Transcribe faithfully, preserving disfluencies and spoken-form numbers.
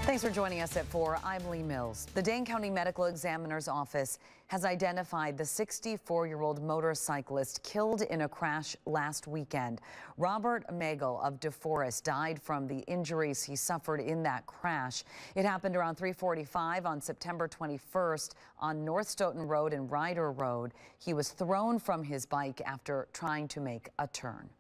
Thanks for joining us at four. I'm Lee Mills. The Dane County Medical Examiner's Office has identified the sixty-four-year-old motorcyclist killed in a crash last weekend. Robert Magel of Deforest died from the injuries he suffered in that crash. It happened around three forty-five on September twenty-first on North Stoughton Road and Ryder Road. He was thrown from his bike after trying to make a turn.